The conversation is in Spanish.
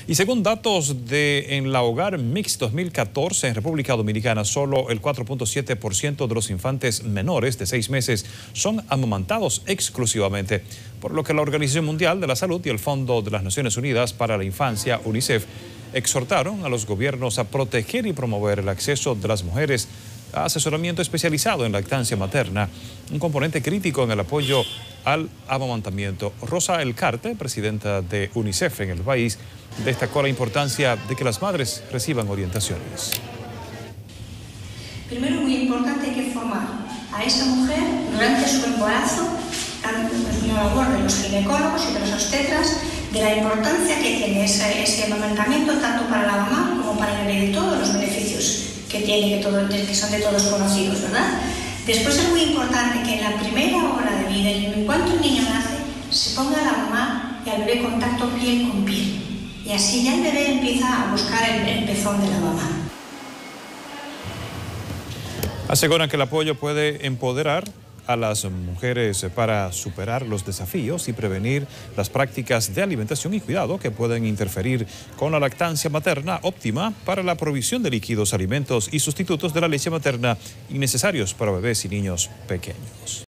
Y según datos en la Hogar Mix 2014 en República Dominicana, solo el 4.7% de los infantes menores de 6 meses son amamantados exclusivamente, por lo que la Organización Mundial de la Salud y el Fondo de las Naciones Unidas para la Infancia, UNICEF, exhortaron a los gobiernos a proteger y promover el acceso de las mujeres a asesoramiento especializado en lactancia materna, un componente crítico en el apoyo al amamantamiento. Rosa Elcarte, presidenta de UNICEF en el país, destacó la importancia de que las madres reciban orientaciones. Primero, muy importante, hay que formar a esa mujer durante su embarazo, una labor de los ginecólogos y de los obstetras, de la importancia que tiene ese amamantamiento tanto para la mamá como para el bebé, de todos los beneficios que tiene, que son de todos conocidos, ¿verdad? Después es muy importante que en la primera hora de vida, en cuanto el niño nace, se ponga la mamá y al bebé contacto piel con piel. Y así ya el bebé empieza a buscar el pezón de la mamá. Aseguran que el apoyo puede empoderar a las mujeres para superar los desafíos y prevenir las prácticas de alimentación y cuidado que pueden interferir con la lactancia materna óptima para la provisión de líquidos, alimentos y sustitutos de la leche materna innecesarios para bebés y niños pequeños.